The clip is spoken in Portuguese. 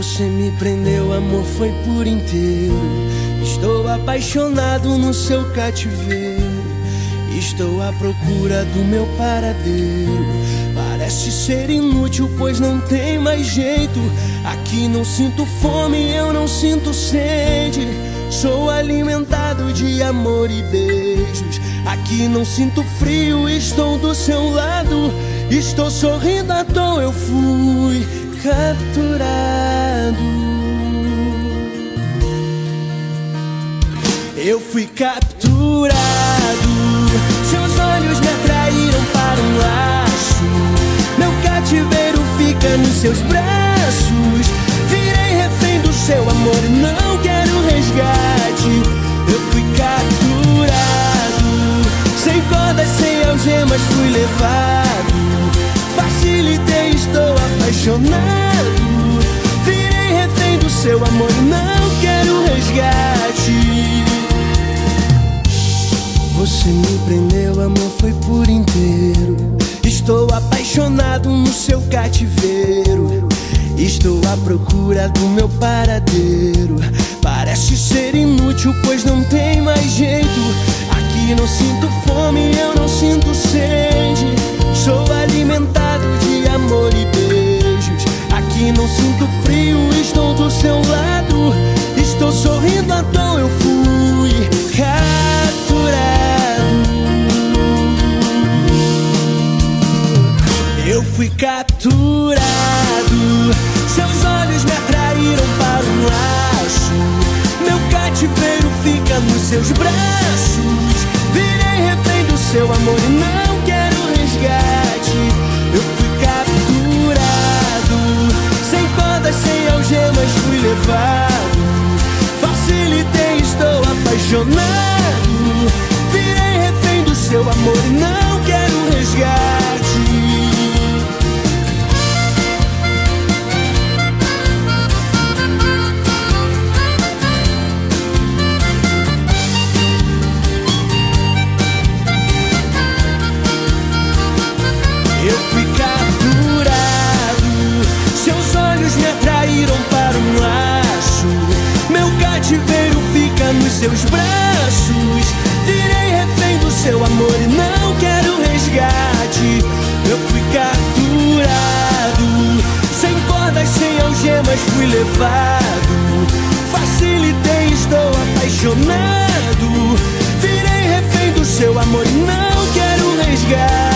Você me prendeu, amor, foi por inteiro. Estou apaixonado no seu cativeiro. Estou à procura do meu paradeiro. Parece ser inútil, pois não tem mais jeito. Aqui não sinto fome, eu não sinto sede. Sou alimentado de amor e beijos. Aqui não sinto frio, estou do seu lado. Estou sorrindo à toa, eu fui capturado. Eu fui capturado. Seus olhos me atraíram para um laço. Meu cativeiro fica nos seus braços. Virei refém do seu amor e não quero resgate. Eu fui capturado. Sem cordas, sem algemas fui levado. Facilitei, estou apaixonado. Virei refém do seu amor e não quero resgate. Você me prendeu, amor, foi por inteiro. Estou apaixonado no seu cativeiro. Estou à procura do meu paradeiro. Parece ser inútil, pois não tem mais jeito. Aqui não sinto fome, eu não sinto sede. Sou alimentado de amor e beijos. Aqui não sinto frio, estou do seu lado. Estou sorrindo à toa, eu fui capturado. Eu fui capturado. Seus olhos me atraíram para um laço. Meu cativeiro fica nos seus braços. Virei refém do seu amor e não quero resgate. Eu fui capturado. Sem cordas, sem algemas fui levado. Facilitei, estou apaixonado. Virei refém do seu amor e não quero resgate. Eu fui capturado. Seus olhos me atraíram para um laço. Meu cativeiro fica nos seus braços. Virei refém do seu amor e não quero resgate. Eu fui capturado. Sem cordas, sem algemas fui levado. Facilitei, estou apaixonado. Virei refém do seu amor e não quero resgate.